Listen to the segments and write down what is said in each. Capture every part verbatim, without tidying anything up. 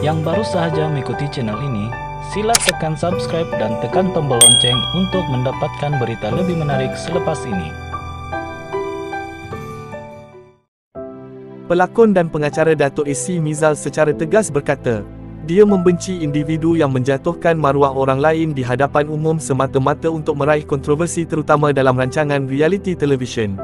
Yang baru saja mengikuti channel ini, sila tekan subscribe dan tekan tombol lonceng untuk mendapatkan berita lebih menarik selepas ini. Pelakon dan pengacara Datuk Esi Mizal secara tegas berkata, dia membenci individu yang menjatuhkan maruah orang lain di hadapan umum semata-mata untuk meraih kontroversi terutama dalam rancangan realiti televisyen.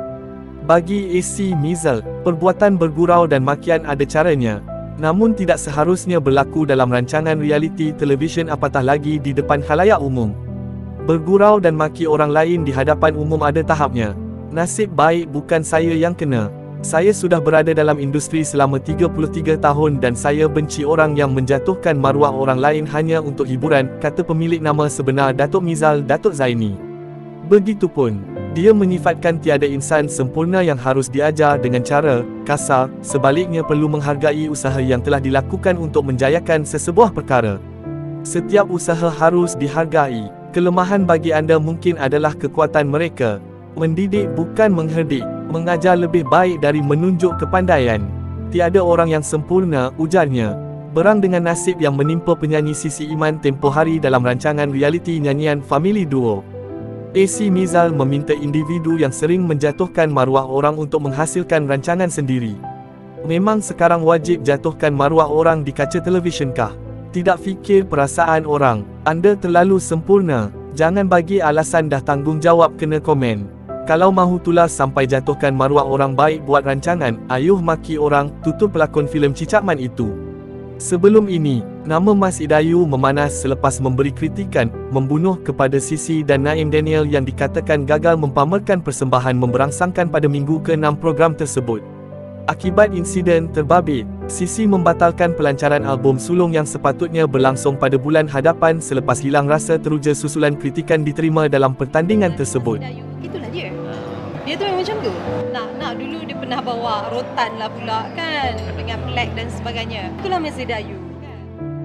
Bagi Esi Mizal, perbuatan bergurau dan makian ada caranya, namun tidak seharusnya berlaku dalam rancangan realiti televisyen apatah lagi di depan khalayak umum. Bergurau dan maki orang lain di hadapan umum ada tahapnya. Nasib baik bukan saya yang kena. Saya sudah berada dalam industri selama tiga puluh tiga tahun dan saya benci orang yang menjatuhkan maruah orang lain hanya untuk hiburan, kata pemilik nama sebenar Datuk Mizal, Datuk Zaini. Begitupun, dia menyifatkan tiada insan sempurna yang harus diajar dengan cara kasar, sebaliknya perlu menghargai usaha yang telah dilakukan untuk menjayakan sesebuah perkara. Setiap usaha harus dihargai. Kelemahan bagi anda mungkin adalah kekuatan mereka. Mendidik bukan mengherdik, mengajar lebih baik dari menunjuk kepandaian. Tiada orang yang sempurna, ujarnya. Berang dengan nasib yang menimpa penyanyi Sisi Iman tempoh hari dalam rancangan realiti nyanyian Family Duo. Esi Mizal meminta individu yang sering menjatuhkan maruah orang untuk menghasilkan rancangan sendiri. Memang sekarang wajib jatuhkan maruah orang di kaca televisyenkah? Tidak fikir perasaan orang. Anda terlalu sempurna. Jangan bagi alasan dah tanggungjawab kena komen. Kalau mahu tulas sampai jatuhkan maruah orang baik buat rancangan, ayuh maki orang, tutup pelakon filem Cicakman itu. Sebelum ini, nama Mas Idayu memanas selepas memberi kritikan, membunuh kepada Sisi dan Naim Daniel yang dikatakan gagal mempamerkan persembahan memberangsangkan pada minggu ke enam program tersebut. Akibat insiden terbabit, Sisi membatalkan pelancaran album sulung yang sepatutnya berlangsung pada bulan hadapan selepas hilang rasa teruja susulan kritikan diterima dalam pertandingan tersebut. Itulah dia. Dia tu memang macam tu. Nak nak dulu dia pernah bawa rotan lah pula kan, dengan plek dan sebagainya. Itulah Mas Idayu kan.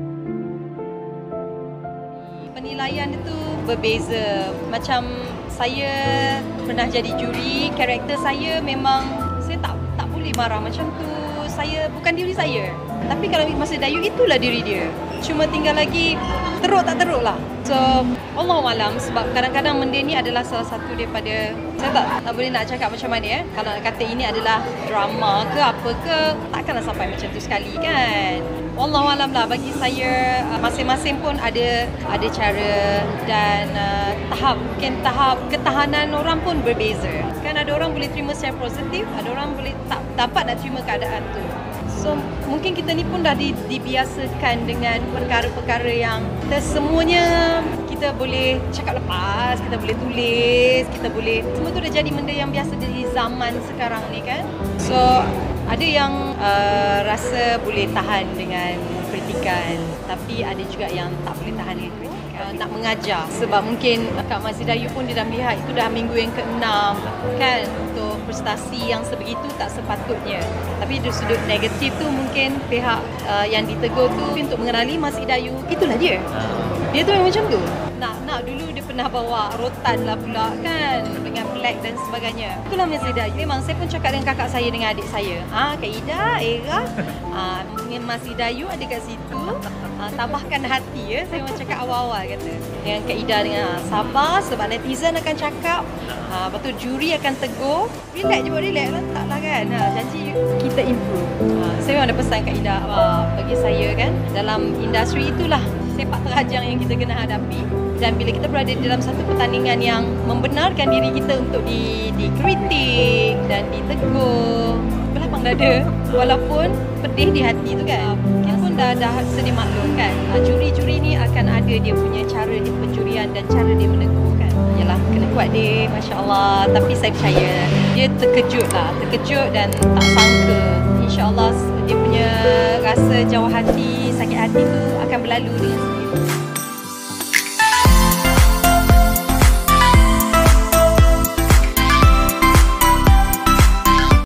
Penilaian itu berbeza. Macam saya pernah jadi juri, karakter saya memang saya tak tak boleh marah macam tu. Saya bukan diri saya. Tapi kalau Mas Idayu itulah diri dia. Cuma tinggal lagi teruk tak teruk lah. So, Allahualam, sebab kadang-kadang benda ni adalah salah satu daripada, saya tak, tak boleh nak cakap macam mana ya. Kalau nak kata ini adalah drama ke apa ke, takkanlah sampai macam tu sekali kan. Allahualam lah, bagi saya masing-masing pun ada ada cara dan uh, tahap, mungkin tahap ketahanan orang pun berbeza. Kan ada orang boleh terima secara positif, ada orang boleh tak dapat nak terima keadaan tu. So, mungkin kita ni pun dah di, dibiasakan dengan perkara-perkara yang kita semuanya kita boleh cakap lepas, kita boleh tulis, kita boleh, semua tu dah jadi benda yang biasa di zaman sekarang ni kan. So, ada yang uh, rasa boleh tahan dengan kritikan, tapi ada juga yang tak boleh tahan dengan kritikan. Uh, nak mengajar, sebab mungkin Kak Mas Idayu pun dia dah melihat itu dah minggu yang keenam kan, untuk prestasi yang sebegitu tak sepatutnya. Tapi dari sudut negatif tu mungkin pihak uh, yang ditegur tu untuk mengenali Mas Idayu, itulah dia. Dia tu memang macam tu. Nak nak dulu dia pernah bawa rotan lah pula kan, dengan plek dan sebagainya. Itulah Mas Idayu. Memang saya pun cakap dengan kakak saya, dengan adik saya. Ah, Kak Ida, Era, ah, Mas Idayu ada kat situ. Ah, tambahkan hati ya. Saya memang cakap awal-awal kata. Dengan Kak Ida dengan ah, sabar sebab netizen akan cakap. Ah, lepas tu juri akan tegur. Relax je buat relax lah, taklah kan. Ah, janji kita improve. Ah, saya memang ada pesan Kak Ida, ah, bagi saya kan, dalam industri itulah sepak terajang yang kita kena hadapi. Dan bila kita berada di dalam satu pertandingan yang membenarkan diri kita untuk di, dikritik dan ditegur, berlapang dada, walaupun pedih di hati tu kan. Kita pun dah, dah sedia maklum kan, juri-juri ni akan ada dia punya cara di penjurian dan cara dia menegur kan. Yalah, kena kuat dia, Masya Allah. Tapi saya percaya dia terkejut lah, terkejut dan tak sangka. InsyaAllah dia punya rasa jauh hati, sakit hati tu akan berlalu dengan sendiri.